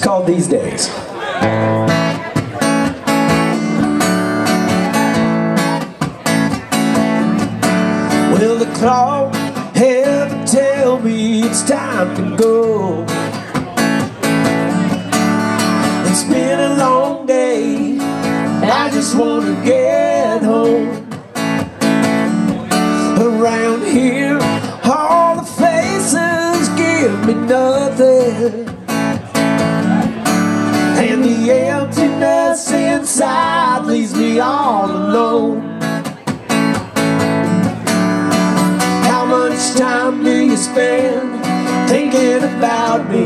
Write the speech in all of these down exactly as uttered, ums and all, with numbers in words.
called These Days. Well, the clock had to tell me it's time to go. It's been a long day, I just want to get home. Around here, all the faces give me nothing, and the emptiness inside leaves me all alone. How much time do you spend thinking about me?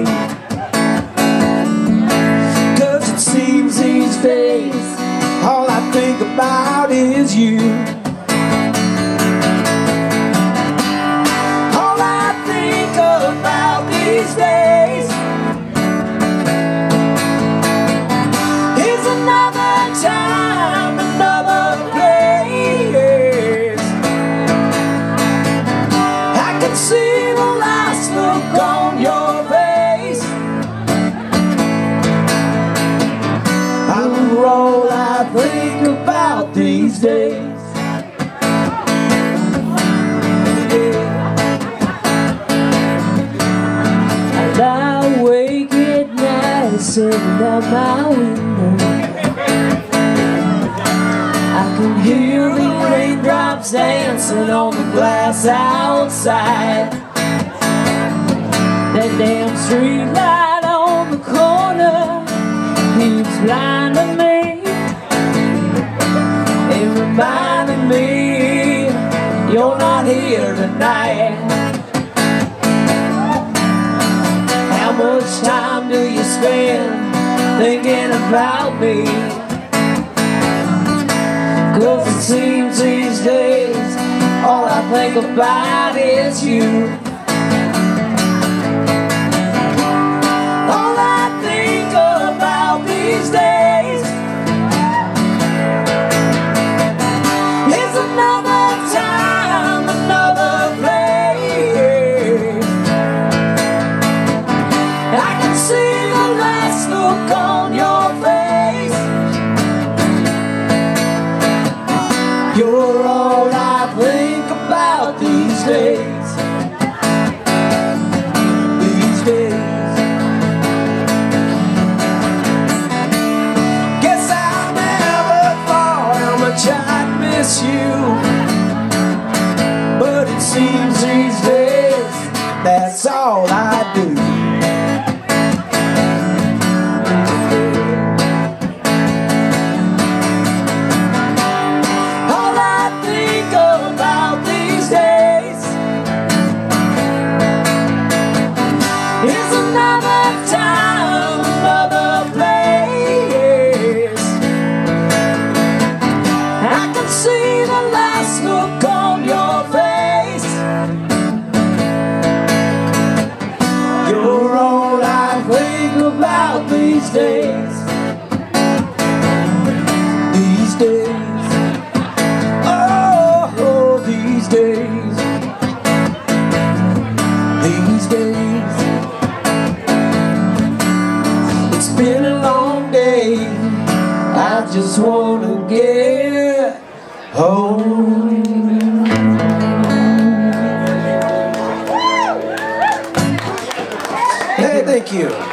'Cause it seems these days all I think about is you. All I think about these days is another time, another place. I can see the last look on your face. I'm all I think about these days. I lie awake at night, sitting out my window. I can hear the raindrops dancing on the glass outside. That damn street light on the corner keeps blinding me, and reminding me you're not here tonight. How much time do you spend thinking about me? 'Cause it seems these days all I think about is you. All I think about these days is another time, another place. I can see the last look on your face. You're all I think about these days. These days. Guess I never thought how much I'd miss you, but it seems these days that's all I do. It's another time, another place. I can see the last look on your face. You're all I think about these days. These days. Oh, these days. These days. It's been a long day, I just wanna get home. Hey, thank you.